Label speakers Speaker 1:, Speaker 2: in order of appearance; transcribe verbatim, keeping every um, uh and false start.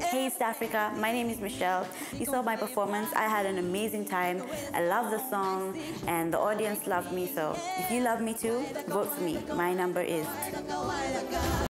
Speaker 1: Hey East Africa, my name is Michelle. You saw my performance. I had an amazing time. I love the song and the audience loved me. So if you love me too, vote for me. My number is two.